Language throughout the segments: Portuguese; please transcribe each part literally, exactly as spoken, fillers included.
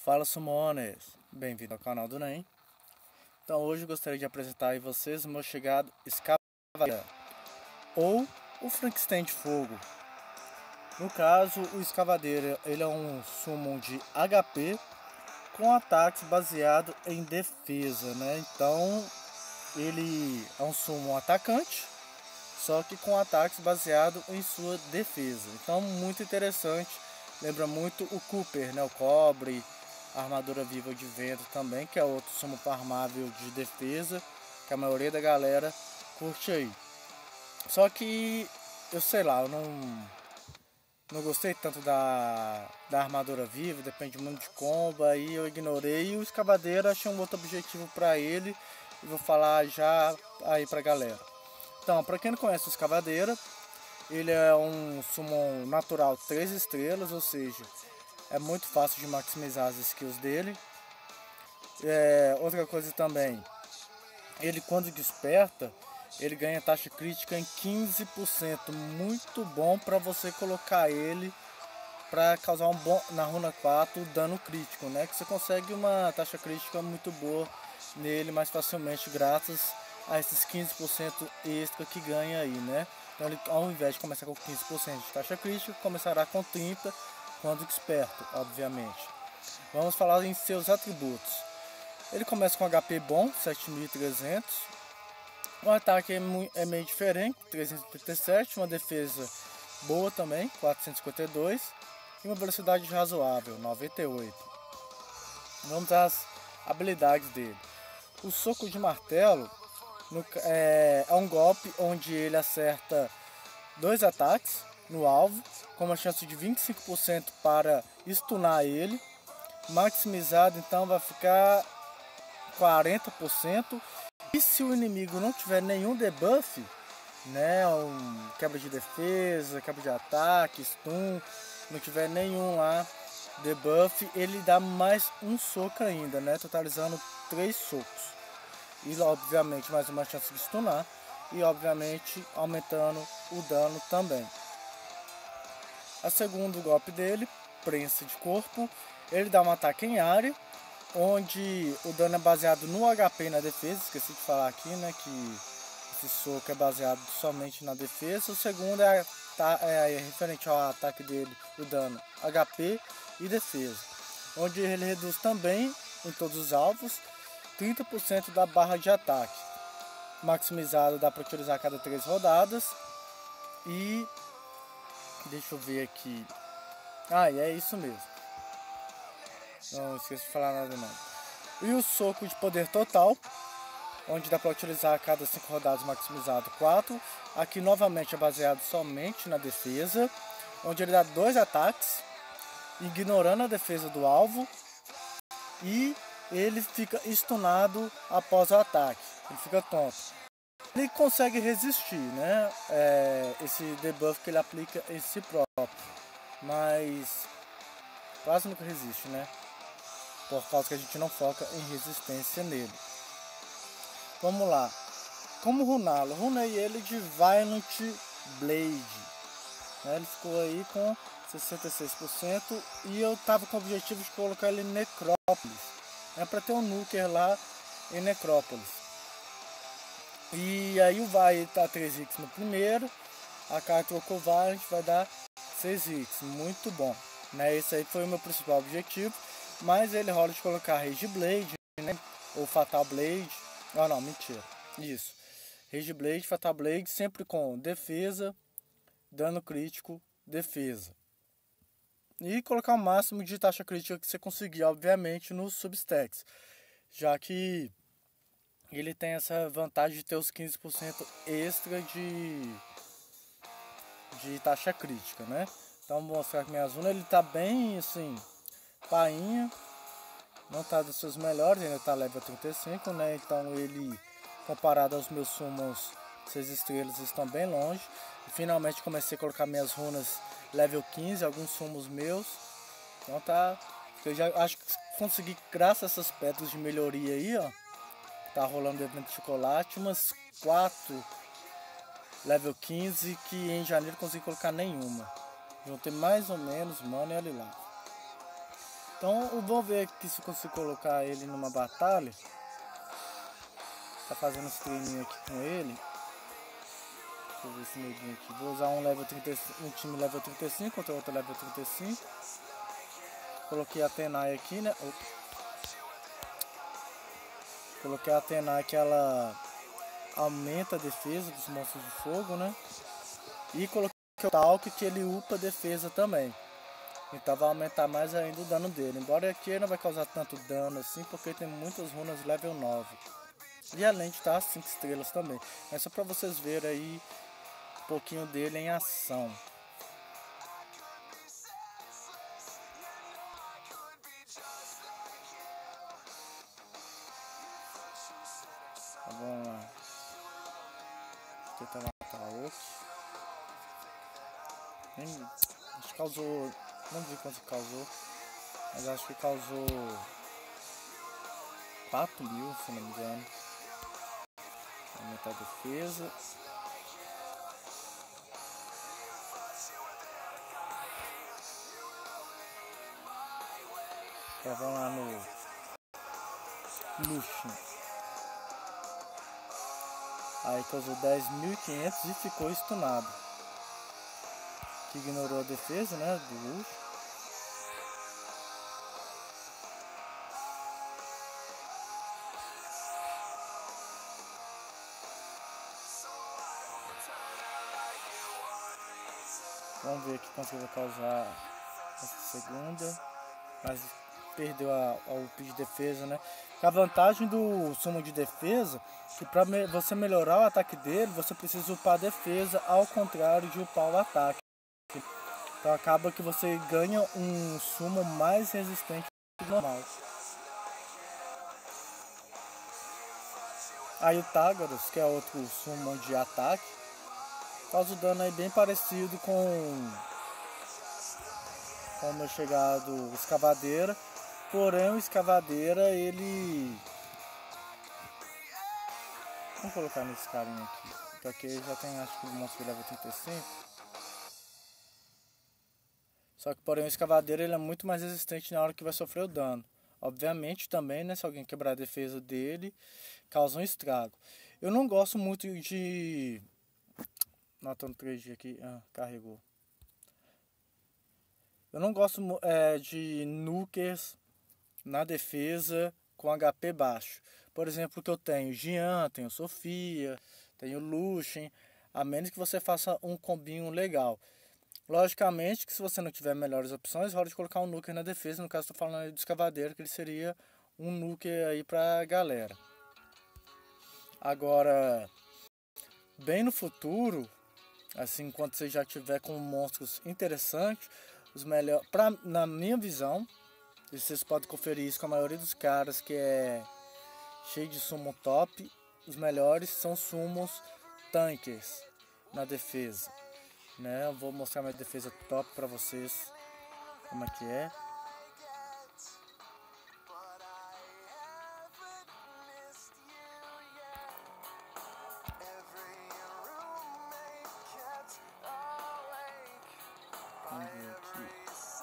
Fala Summoners, bem-vindo ao canal do NEM. Então hoje eu gostaria de apresentar a vocês o meu chegado Escavadeira, ou o Frankenstein de Fogo. No caso, o Escavadeira ele é um summon de H P com ataques baseado em defesa, né? Então ele é um summon atacante, só que com ataques baseado em sua defesa. Então muito interessante, lembra muito o Cooper, né? O Cobre, a Armadura Viva de Vento também, que é outro summon farmável de defesa, que a maioria da galera curte aí. Só que, eu sei lá, eu não, não gostei tanto da, da Armadura Viva, depende muito de combo, aí eu ignorei. E o Escavadeira, achei um outro objetivo para ele, e vou falar já aí pra galera. Então, para quem não conhece o Escavadeira, ele é um summon natural três estrelas, ou seja, é muito fácil de maximizar as skills dele. É, outra coisa também, ele quando desperta, ele ganha taxa crítica em quinze por cento. Muito bom para você colocar ele para causar um bom na runa quatro dano crítico, né? Que você consegue uma taxa crítica muito boa nele mais facilmente graças a esses quinze por cento extra que ganha aí, né? Então ele, ao invés de começar com quinze por cento de taxa crítica, começará com trinta por cento quando desperto, obviamente. Vamos falar em seus atributos. Ele começa com H P bom, sete mil e trezentos. O ataque é meio diferente, trezentos e trinta e sete. Uma defesa boa também, quatrocentos e cinquenta e dois. E uma velocidade razoável, noventa e oito. Vamos às habilidades dele. O soco de martelo no, é, é um golpe onde ele acerta dois ataques no alvo, com uma chance de vinte e cinco por cento para stunar ele. Maximizado, então vai ficar quarenta por cento. E se o inimigo não tiver nenhum debuff, né, um quebra de defesa, quebra de ataque, stun, não tiver nenhum lá debuff, ele dá mais um soco ainda, né, totalizando três socos. E obviamente mais uma chance de stunar e obviamente aumentando o dano também. O segundo golpe dele, prensa de corpo, ele dá um ataque em área, onde o dano é baseado no H P e na defesa. Esqueci de falar aqui, né, que esse soco é baseado somente na defesa. O segundo é, é, é referente ao ataque dele, o dano H P e defesa, onde ele reduz também em todos os alvos trinta por cento da barra de ataque. Maximizado dá para utilizar a cada três rodadas. E deixa eu ver aqui. Ah, e é isso mesmo. Não esqueço de falar nada não. E o soco de poder total, onde dá para utilizar a cada cinco rodadas, maximizado quatro. Aqui novamente é baseado somente na defesa, onde ele dá dois ataques, ignorando a defesa do alvo. E ele fica stunado após o ataque. Ele fica tonto. Ele consegue resistir, né? É, esse debuff que ele aplica em si próprio, mas quase nunca resiste, né? Por causa que a gente não foca em resistência nele. Vamos lá. Como runá-lo? Runei ele de Violent Blade, né? Ele ficou aí com sessenta e seis por cento e eu tava com o objetivo de colocar ele em Necrópolis, né? Para ter um nuker lá em Necrópolis. E aí o vai tá três hits no primeiro, a carta trocou Violent, vai dar seis hits, muito bom, né? Esse aí foi o meu principal objetivo, mas ele rola de colocar Rage Blade, né? Ou Fatal Blade, ah não, mentira, isso, Rage Blade, Fatal Blade, sempre com defesa, dano crítico, defesa. E colocar o máximo de taxa crítica que você conseguir, obviamente, nos substacks, já que ele tem essa vantagem de ter os quinze por cento extra de, de taxa crítica, né? Então vou mostrar aqui minha zona. Ele tá bem assim, painha, não tá dos seus melhores, ainda tá level trinta e cinco, né? Então ele, comparado aos meus summons seis estrelas, estão bem longe. E finalmente comecei a colocar minhas runas level quinze, alguns summons meus. Então tá, eu já acho que consegui, graças a essas pedras de melhoria aí, ó. Tá rolando evento de chocolate, umas quatro level quinze que em janeiro consegui colocar nenhuma. Juntei mais ou menos, mano, e olha lá. Então eu vou ver aqui se eu consigo colocar ele numa batalha. Tá fazendo uns treininhos aqui com ele. Deixa eu ver esse neguinho aqui. Vou usar um level trinta e cinco, um time level trinta e cinco contra outro level trinta e cinco. Coloquei a Tenai aqui, né? Opa. Coloquei a Tenai que ela aumenta a defesa dos monstros de fogo, né? E coloquei o Talk que ele upa a defesa também. Então vai aumentar mais ainda o dano dele. Embora aqui ele não vai causar tanto dano assim, porque tem muitas runas level nove. E além de estar cinco estrelas também. É só pra vocês verem aí um pouquinho dele em ação. Tá, vamos lá. Vou tentar matar o Oak. Nem, acho que causou... Não vi quanto causou. Mas acho que causou... quatro mil, se não me engano. Aumentar a defesa. Já vamos lá no Lucian. Aí causou dez mil e quinhentos e ficou stunado. Que ignorou a defesa, né, do Lucian. Vamos ver aqui quanto vai causar essa segunda. Mas perdeu a, a U P de defesa, né? A vantagem do sumo de defesa é que para me, você melhorar o ataque dele, você precisa upar a defesa, ao contrário de upar o ataque. Então acaba que você ganha um sumo mais resistente do que normal. Aí o Targarus, que é outro sumo de ataque, causa um dano aí bem parecido com com o meu chegado Escavadeira. Porém o Escavadeira ele... Vamos colocar nesse carinha aqui, porque já tem, acho que o monstro level trinta e cinco. Só que porém o Escavadeira ele é muito mais resistente na hora que vai sofrer o dano. Obviamente também, né, se alguém quebrar a defesa dele, causa um estrago. Eu não gosto muito de... Notando três G aqui, ah, carregou. Eu não gosto é, de nukers na defesa com H P baixo. Por exemplo, que eu tenho Gian, tenho Sofia, tenho Lucian, a menos que você faça um combinho legal. Logicamente que se você não tiver melhores opções, é hora de colocar um nuker na defesa. No caso, estou falando aí do Escavadeiro, que ele seria um nuker aí pra galera. Agora, bem no futuro, assim, quando você já tiver com monstros interessantes, os melhores, pra, na minha visão, e vocês podem conferir isso com a maioria dos caras que é cheio de sumo top, os melhores são sumos tankers na defesa, né? Eu vou mostrar minha defesa top pra vocês como é que é. Vamos ver aqui.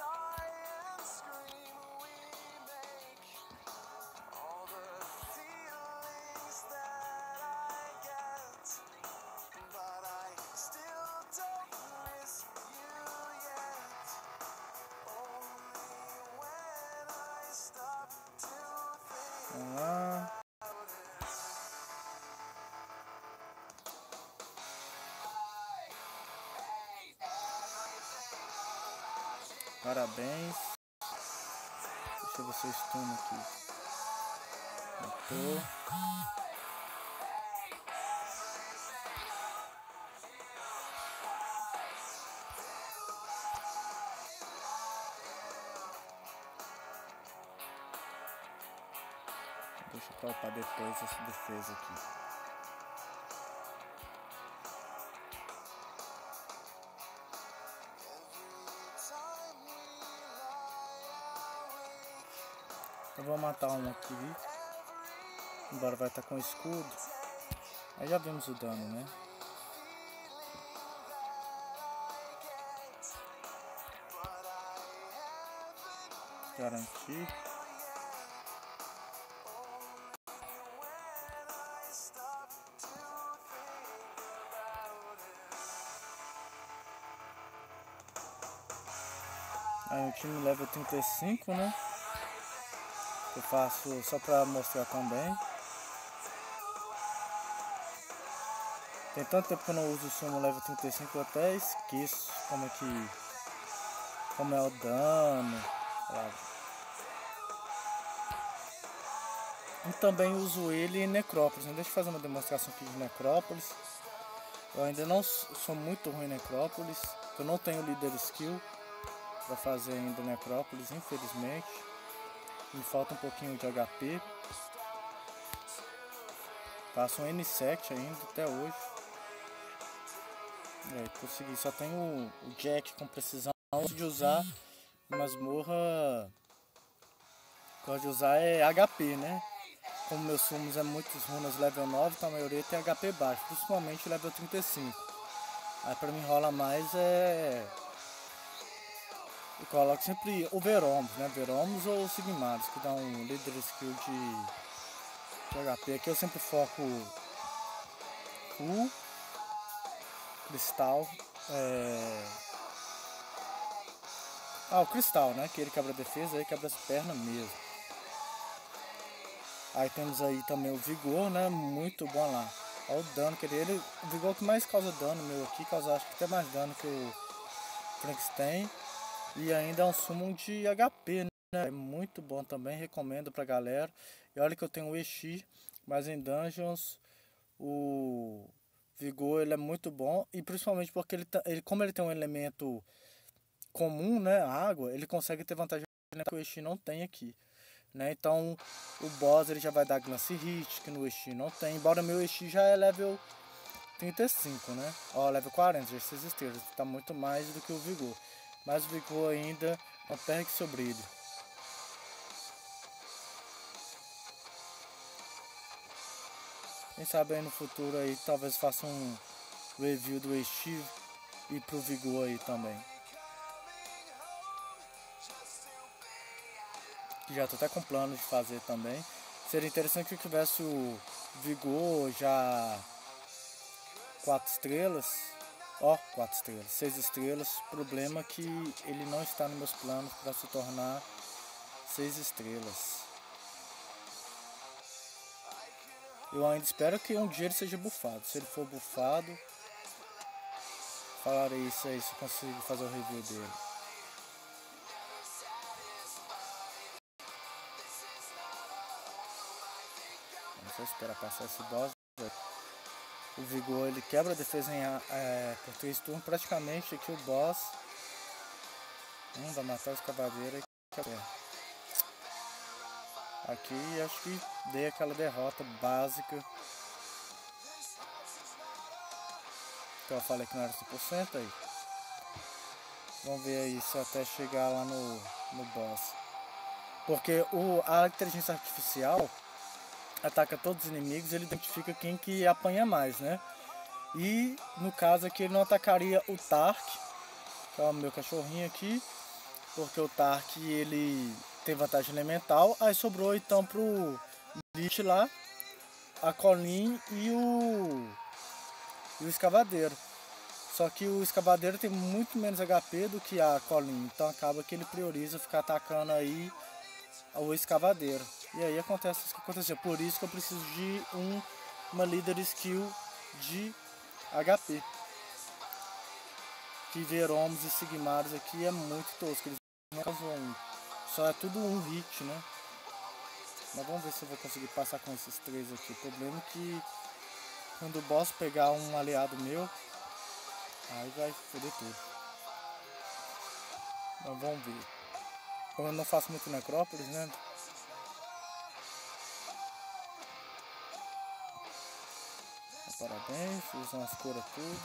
Vamos lá. Parabéns. Deixa eu ver se eu stuno aqui. Matou. Deixa eu colocar depois essa defesa aqui. Eu vou matar um aqui. Embora vai estar com escudo. Aí já vimos o dano, né? Garantir. Aí o time level trinta e cinco, né? Eu faço só pra mostrar também. Tem tanto tempo que eu não uso o sumo level trinta e cinco, eu até esqueço como é que... Como é o dano. Sabe? E também uso ele em Necrópolis, né? Deixa eu fazer uma demonstração aqui de Necrópolis. Eu ainda não sou muito ruim em Necrópolis. Eu não tenho líder skill pra fazer ainda Necrópolis, infelizmente. Me falta um pouquinho de H P. Faço um N sete ainda até hoje. É, consegui. Só tenho o, o Jack com precisão de usar. Masmorra. Gosto de usar é H P, né? Como meus sumos é muitos runas level nove, então a maioria tem H P baixo, principalmente level trinta e cinco. Aí pra mim rola mais é... Eu coloco sempre o Veromos, né? Veromos ou Sigmados, que dá um líder skill de, de H P. Aqui eu sempre foco o Cristal. É... Ah, o Cristal, né? Que ele quebra a defesa, aí quebra as pernas mesmo. Aí temos aí também o Vigor, né? Muito bom lá. Olha o dano que ele... ele o Vigor que mais causa dano meu aqui, causa acho que até mais dano que o Frankenstein. E ainda é um summon de H P, né? É muito bom também, recomendo pra galera. E olha que eu tenho o Exi, mas em Dungeons o Vigor ele é muito bom. E principalmente porque ele, ele como ele tem um elemento comum, né? A água, ele consegue ter vantagem que o Exi não tem aqui. Né? Então o boss ele já vai dar Glance Hit, que no Exi não tem. Embora meu Exi já é level trinta e cinco, né? Ó, level quarenta, já seis estrelas. Tá muito mais do que o Vigor. Mas o Vigor ainda não perde seu brilho. Quem sabe aí no futuro aí talvez faça um review do Exi e pro Vigor aí também. Já tô até com plano de fazer também. Seria interessante que eu tivesse o Vigor já quatro estrelas. Ó, quatro estrelas, seis estrelas. Problema é que ele não está nos meus planos para se tornar seis estrelas. Eu ainda espero que um dia ele seja bufado. Se ele for bufado, falarei isso aí se eu consigo fazer o review dele. Vamos só esperar passar esse boss. O Vigor ele quebra a defesa em, é, por três turnos. Praticamente aqui o boss hum, vai matar os cavaleiros. Aqui acho que dei aquela derrota básica que eu falei que não era cem por cento aí. Vamos ver aí se até chegar lá no, no boss. Porque o, a inteligência artificial ataca todos os inimigos, ele identifica quem que apanha mais, né? E no caso aqui ele não atacaria o Tark, que é o meu cachorrinho aqui, porque o Tark ele tem vantagem elemental. Aí sobrou então pro Lich lá a Colin e o e o Escavadeiro. Só que o Escavadeiro tem muito menos H P do que a Colin, então acaba que ele prioriza ficar atacando aí o Escavadeiro. E aí acontece o que aconteceu. Por isso que eu preciso de um, uma Leader Skill de H P. Que Veromos e Sigmaros aqui é muito tosco. Eles não causam, só é tudo um hit, né? Mas vamos ver se eu vou conseguir passar com esses três aqui. O problema é que quando o boss pegar um aliado meu, aí vai foder tudo. Mas vamos ver. Como eu não faço muito Necrópolis, né? Parabéns, usam as cores tudo.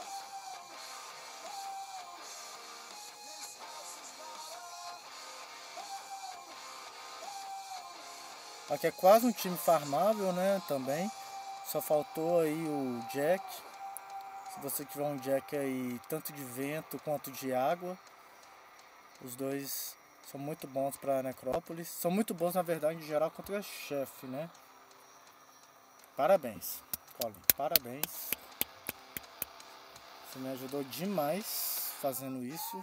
Aqui é quase um time farmável, né? Também. Só faltou aí o Jack. Se você tiver um Jack aí, tanto de vento quanto de água, os dois São muito bons para necrópolis. São muito bons, na verdade, em geral, contra chefe, né? Parabéns, Colin. Parabéns. Você me ajudou demais fazendo isso.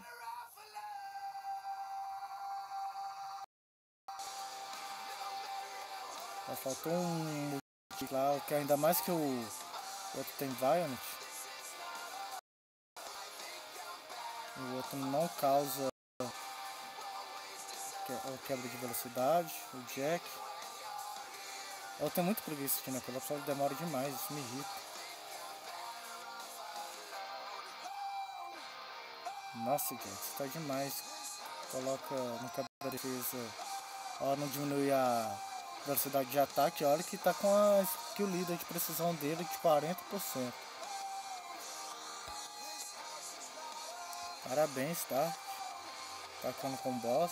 Só faltou um lá, que ainda mais que o outro tem Violent. O outro não causa quebra de velocidade. O Jack. Eu tenho muito preguiça aqui, né? Porque só demora demais, isso me irrita. Nossa, Jack, você tá demais. Coloca no quebra-defesa. Ó, não diminui a velocidade de ataque. Olha que tá com a skill leader de precisão dele de quarenta por cento. Parabéns, tá? Tacando com o boss.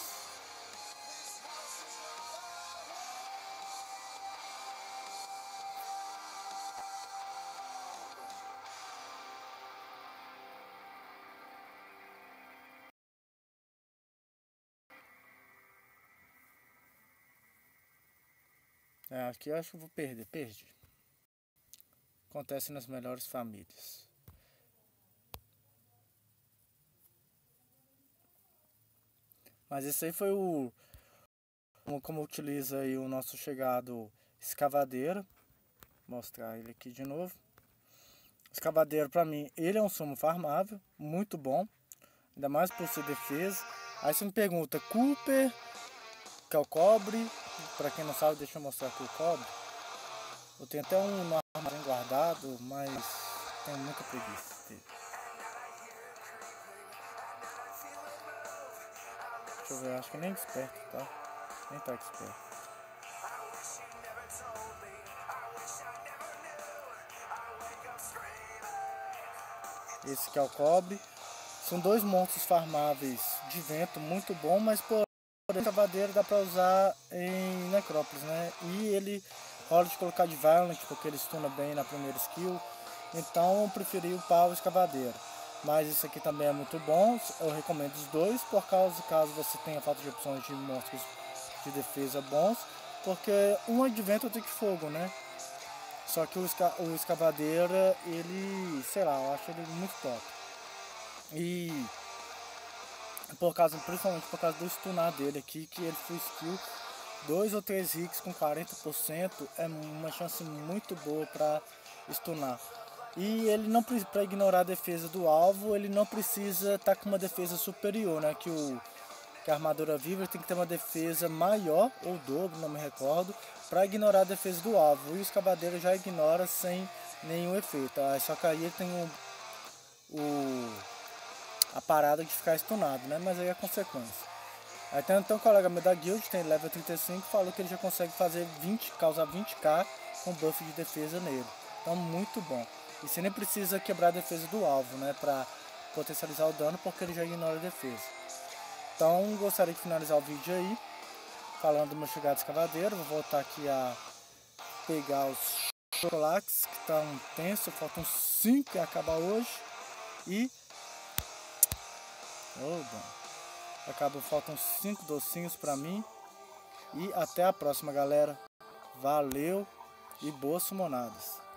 É, aqui eu acho que eu vou perder. Perdi. Acontece nas melhores famílias. Mas esse aí foi o... Como utiliza aí o nosso chegado escavadeiro. Vou mostrar ele aqui de novo. Escavadeiro, pra mim, ele é um sumo farmável. Muito bom. Ainda mais por ser defesa. Aí você me pergunta, Cooper, que é o cobre. Pra quem não sabe, deixa eu mostrar aqui o cobre. Eu tenho até um no armário guardado, mas tenho muita preguiça dele. Deixa eu ver, acho que nem desperta, tá? Nem tá desperto. Esse que é o cobre. São dois monstros farmáveis de vento muito bom, mas por escavadeiro dá pra usar em necrópolis, né? E ele rola de colocar de Violent, porque ele stuna bem na primeira skill. Então eu preferi upar o escavadeiro. Mas isso aqui também é muito bom. Eu recomendo os dois, por causa caso você tenha falta de opções de monstros de defesa bons. Porque um é de vento e outro é de fogo, né? Só que o, esca o escavadeiro, ele, sei lá, eu acho ele muito top. E por causa, principalmente por causa do stunar dele aqui, que ele foi skill dois ou três hits com quarenta por cento, é uma chance muito boa para stunar. E ele não precisa, para ignorar a defesa do alvo, ele não precisa estar tá com uma defesa superior, né? Que, o, que a armadura viva tem que ter uma defesa maior, ou dobro, não me recordo, para ignorar a defesa do alvo. E o escavadeiro já ignora sem nenhum efeito. Ah, só que aí ele tem o, o, a parada de ficar stunado, né? Mas aí é consequência. Aí tem então um colega meu da guild, tem level trinta e cinco, falou que ele já consegue fazer vinte, causar vinte k com buff de defesa nele. Então muito bom. E você nem precisa quebrar a defesa do alvo, né? Pra potencializar o dano, porque ele já ignora a defesa. Então gostaria de finalizar o vídeo aí, falando do meu chegado escavadeiro. Vou voltar aqui a pegar os chocolates, que estão tensos, faltam cinco e acabar hoje. E... Oh, bom. Acabou, faltam cinco docinhos pra mim. E até a próxima, galera. Valeu e boas sumonadas.